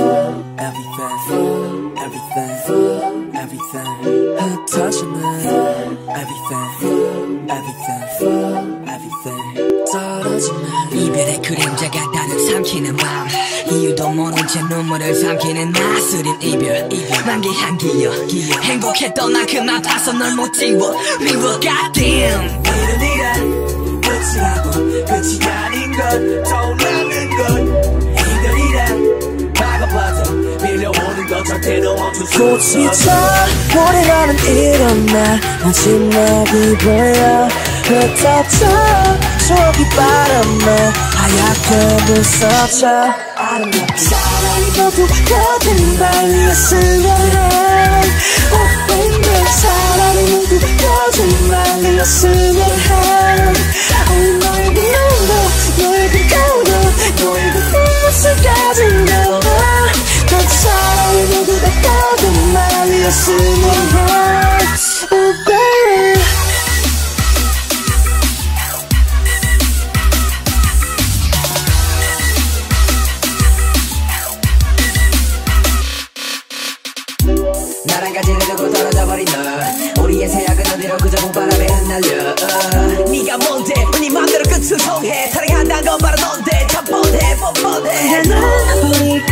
everything, everything, everything. 흩어지는 everything, everything, everything. 떨어지는 이별의 그림자가 나를 삼키는 밤, 이유도 모른 채 눈물을 삼키는 나스린 이별. 만개한 기억, 행복했던 만큼 아파서 널 못 지워. 미워 goddamn. 이별이란 끝이라고, 끝이 아닌 것, 떠나는 것. 이별이란 다가봐도 밀려오는 것 절대로 멈출 수 없어. 꽃이 져 오래가는 이런 날 마지막이 보여. 흩어져 추억이 바람에 하얗게 불서쳐. 사랑이 모두 거짓말이었으면 해. Oh baby, 사랑이 모두 거짓말이었으면 해. Oh 너의 그 눈도, 너의 그 거울도, 너의 그 뒷모습까지 나와. 넌 사랑이 모두 다 거짓말이었으면 해. Oh baby. 나랑 가지를 두고 떨어져버린 너, 우리의 새약은 어디로 그저 봄바람에 흩날려. 네가 뭔데 네 맘대로 끝을 통해. 사랑한다는 건 바로 넌데. 첫 번째 뻔뻔해. 우리